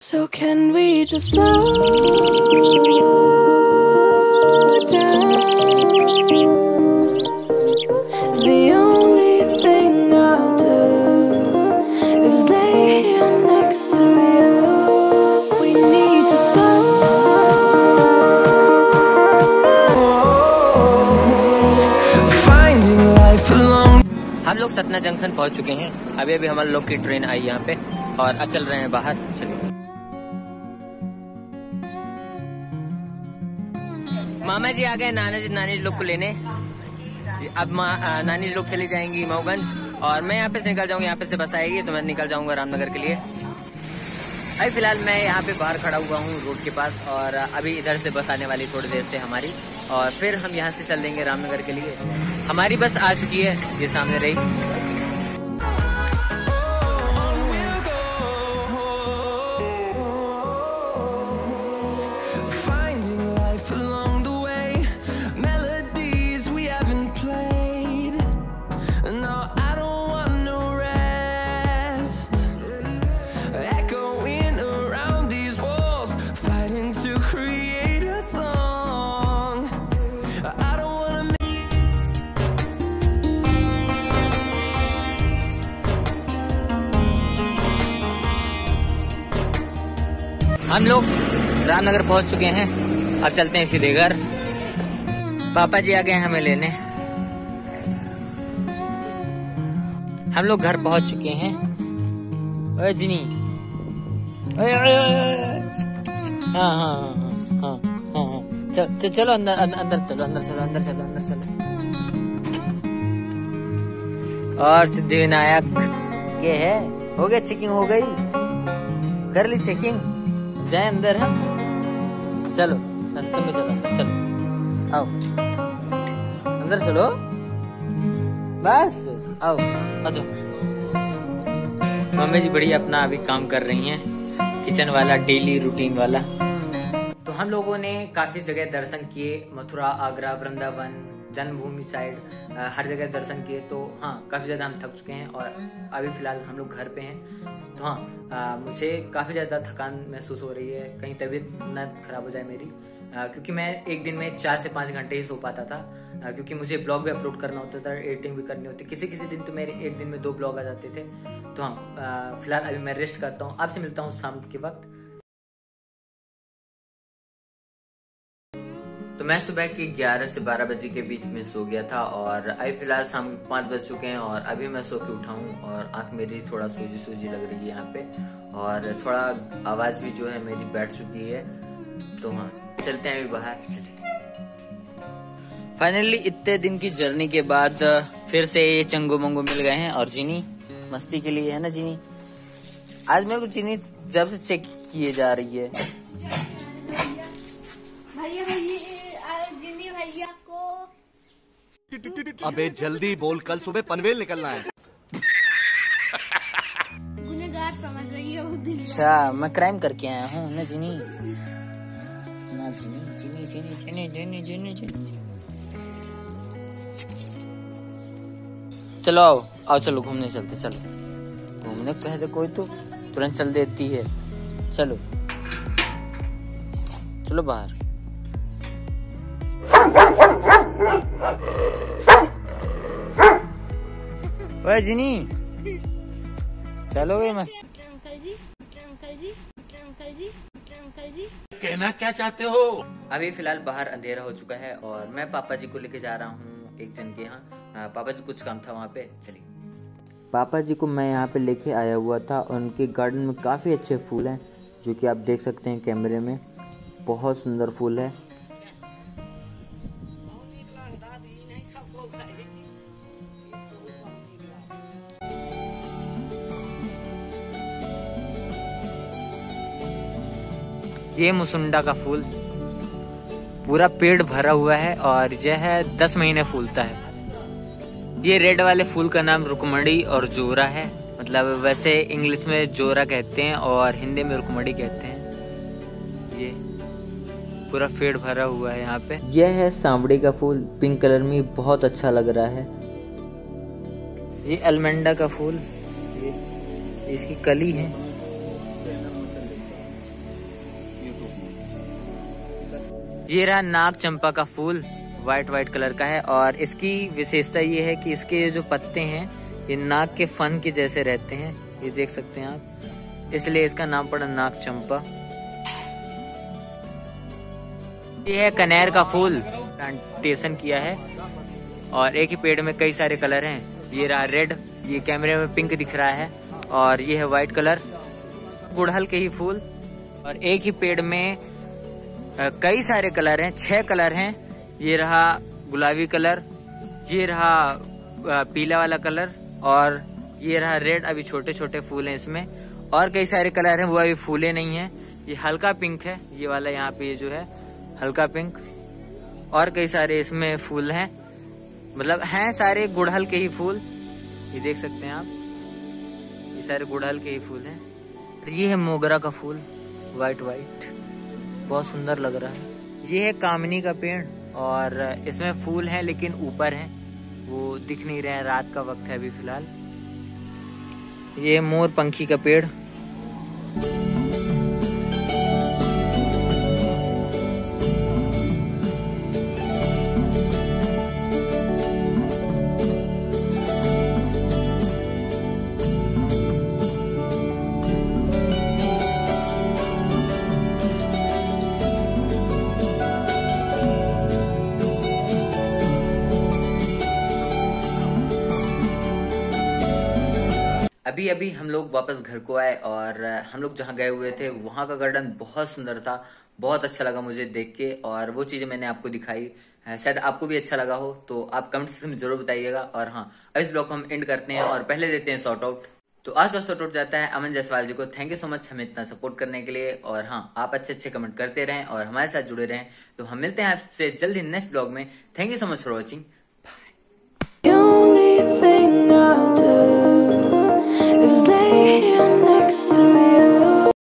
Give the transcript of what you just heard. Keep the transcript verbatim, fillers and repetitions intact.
So can we just slow down? The only thing I'll do is lay here next to you. We need to slow. Finding life alone. हम लोग Satna junction पहुंच चुके हैं। अभी अभी हमारे लोग की ट्रेन आई यहाँ पे और अब चल रहे हैं बाहर। चलिए मामा जी आ गए नाना जी नानी लोग को लेने। अब नानी लोग चली जाएंगी मऊगंज और मैं यहाँ पे से निकल जाऊंगा। यहाँ पे से बस आएगी तो मैं निकल जाऊंगा रामनगर के लिए। अभी फिलहाल मैं यहाँ पे बाहर खड़ा हुआ हूँ रोड के पास और अभी इधर से बस आने वाली थोड़ी देर से हमारी, और फिर हम यहाँ से चल देंगे रामनगर के लिए। हमारी बस आ चुकी है, ये सामने रही। हम लोग रामनगर पहुंच चुके हैं, अब चलते हैं सीधे घर। पापा जी आ गए हमें लेने। हम लोग घर पहुंच चुके हैं। ओए जिनी, ओए ओए ओए, हाँ हाँ हाँ हाँ हाँ, चल चलो अंदर अंदर चलो अंदर चलो अंदर चलो अंदर चलो। और सिद्धिविनायक ये है, हो गया चेकिंग, हो गई, कर ली चेकिंग, जाए अंदर। हम चलो रास्ते में चलो, चलो आओ अंदर चलो, बस आओ आ जाओ। मम्मी जी बड़ी अपना अभी काम कर रही हैं, किचन वाला डेली रूटीन वाला। तो हम लोगों ने काफी जगह दर्शन किए, मथुरा, आगरा, वृंदावन, जन्मभूमि साइड, हर जगह दर्शन किए। तो हाँ काफी ज्यादा हम थक चुके हैं और अभी फिलहाल हम लोग घर पे हैं। तो हाँ आ, मुझे काफी ज्यादा थकान महसूस हो रही है, कहीं तबीयत न खराब हो जाए मेरी, आ, क्योंकि मैं एक दिन में चार से पाँच घंटे ही सो पाता था, आ, क्योंकि मुझे ब्लॉग भी अपलोड करना होता था, एडिटिंग भी करनी होती, किसी किसी दिन तो मेरे एक दिन में दो ब्लॉग आ जाते थे। तो हाँ फिलहाल अभी मैं रेस्ट करता हूँ, आपसे मिलता हूँ शाम के वक्त। तो मैं सुबह के ग्यारह से बारह बजे के बीच में सो गया था और अभी फिलहाल शाम के पाँच बज चुके हैं और अभी मैं सो के उठा हूँ और आंख मेरी थोड़ा सूजी सूजी लग रही है यहाँ पे, और थोड़ा आवाज भी जो है मेरी बैठ चुकी है। तो हाँ चलते हैं अभी बाहर। फाइनली इतने दिन की जर्नी के बाद फिर से ये चंगो मंगो मिल गए हैं और जीनी मस्ती के लिए है ना। जीनी आज मेरे को जीनी जब से चेक किए जा रही है। अबे जल्दी बोल, कल सुबह पनवेल निकलना है। गुनहगार समझ रही है वो दिन। अच्छा मैं क्राइम करके आया हूँ ना जीनी, ना जीनी जीनी जीनी जीनी जीनी जीनी जीनी। चलो आओ आओ चलो घूमने चलते, चलो घूमने कह दे कोई तो तुरंत चल देती है। चलो चलो बाहर। ओए जिनी चलो गए मस्त। कहना क्या चाहते हो? अभी फिलहाल बाहर अंधेरा हो चुका है और मैं पापा जी को लेके जा रहा हूँ एक जन के यहाँ। पापा जी कुछ काम था वहाँ पे, चलिए। पापा जी को मैं यहाँ पे लेके आया हुआ था और उनके गार्डन में काफ़ी अच्छे फूल हैं, जो कि आप देख सकते हैं कैमरे में, बहुत सुंदर फूल है। ये मुसुंडा का फूल पूरा पेड़ भरा हुआ है और यह है दस महीने फूलता है। ये रेड वाले फूल का नाम रुकमणी और जोरा है, मतलब वैसे इंग्लिश में जोरा कहते हैं और हिंदी में रुकमणी कहते हैं। ये पूरा पेड़ भरा हुआ है यहाँ पे। यह है सांवड़ी का फूल, पिंक कलर में बहुत अच्छा लग रहा है। ये अलमंडा का फूल, ये इसकी कली है। ये रहा नाग चंपा का फूल, व्हाइट व्हाइट कलर का है और इसकी विशेषता ये है कि इसके जो पत्ते हैं ये नाग के फन के जैसे रहते हैं, ये देख सकते हैं आप, इसलिए इसका नाम पड़ा नाग चंपा। ये है कनेर का फूल, प्लांटेशन किया है और एक ही पेड़ में कई सारे कलर हैं। ये रहा रेड, ये कैमरे में पिंक दिख रहा है और ये है व्हाइट कलर। गुड़हल के ही फूल और एक ही पेड़ में कई सारे कलर हैं, छह कलर हैं। ये रहा गुलाबी कलर, ये रहा पीला वाला कलर और ये रहा रेड। अभी छोटे छोटे फूल हैं इसमें और कई सारे कलर हैं, वो अभी फूले नहीं हैं। ये हल्का पिंक है, ये वाला यहाँ पे ये जो है हल्का पिंक और कई सारे इसमें फूल हैं, मतलब हैं सारे गुड़हल के ही फूल। ये देख सकते हैं आप, ये सारे गुड़हल के ही फूल हैं। ये है मोगरा का फूल, वाइट वाइट, बहुत सुंदर लग रहा है। ये है कामनी का पेड़ और इसमें फूल हैं लेकिन ऊपर हैं, वो दिख नहीं रहे हैं, रात का वक्त है अभी फिलहाल। ये मोर पंखी का पेड़। अभी अभी हम लोग वापस घर को आए और हम लोग जहाँ गए हुए थे वहाँ का गार्डन बहुत सुंदर था, बहुत अच्छा लगा मुझे देख के और वो चीजें मैंने आपको दिखाई। शायद आपको भी अच्छा लगा हो तो आप कमेंट्स में जरूर बताइएगा। और हाँ, इस ब्लॉग को हम एंड करते हैं और पहले देते हैं शॉर्ट आउट। तो आज का शॉर्ट आउट जाता है अमन जायसवाल जी को। थैंक यू सो मच हमें इतना सपोर्ट करने के लिए और हाँ, आप अच्छे अच्छे कमेंट करते रहें और हमारे साथ जुड़े रहें। तो हम मिलते हैं आपसे जल्दी नेक्स्ट ब्लॉग में। Thank you so much for watching.